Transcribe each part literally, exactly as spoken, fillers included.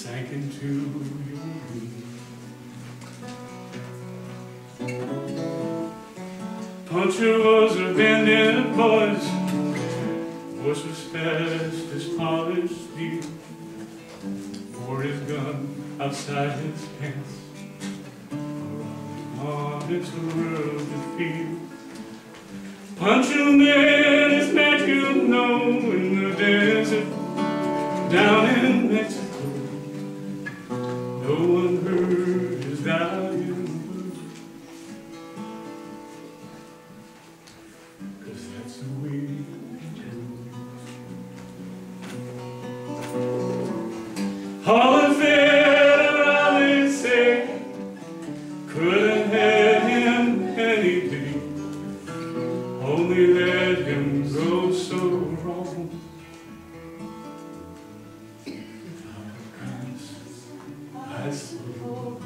sank into your dream. Pancho was a bandit boy's voice was fast as polished steel. Wore his gun outside his pants, on into the world to feel. Pancho man is man you know in the desert down in Mexico. No one heard his dying word, 'cause that's the way it goes. All the fair I say could have had him any day. Only let him go so wrong. I swore.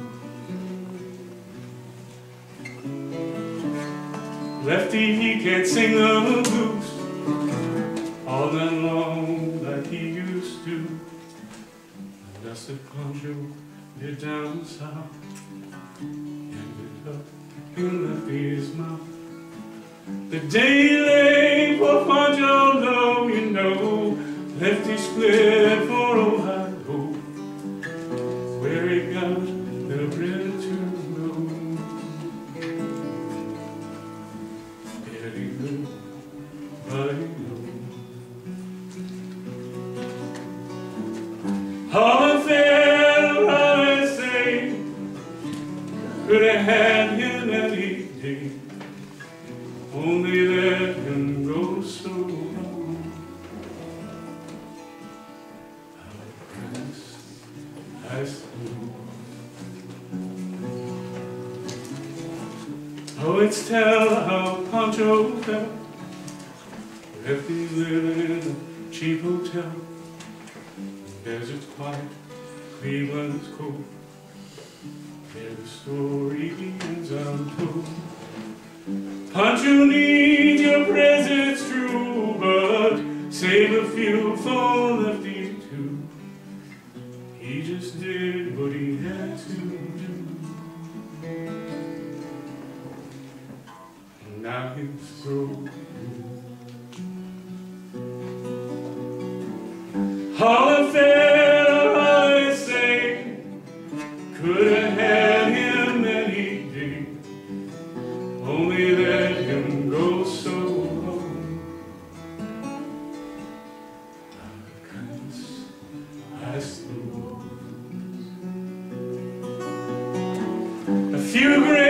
Lefty, he can't sing the blues all night long like he used to. That's the Pancho did down south, ended up in Lefty's mouth. The day lay for Pancho low, you know, Lefty split for Ohio, where he got the bread to know. Very good, but he knows. All the fair I say could have had him any day. Only let him go so long. Our prince has flown. Poets tell how Pancho felt. Lefty living in a cheap hotel. The desert's quiet, Cleveland's cold. There the story ends untold. Pancho needs your presence true, but save a few for Lefty too. He just did what he had to do. And now he's broken. All the fair I say could have had him any day. Only let him go so long. Our prince has flown. A few